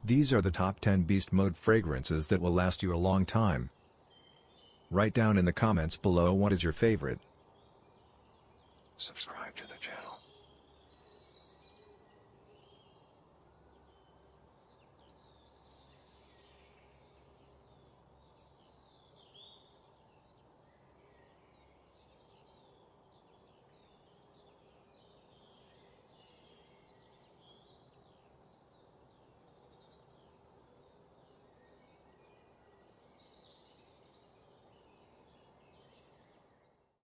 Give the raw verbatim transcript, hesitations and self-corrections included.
These are the top ten beast mode fragrances that will last you a long time. Write down in the comments below what is your favorite. Subscribe to the channel.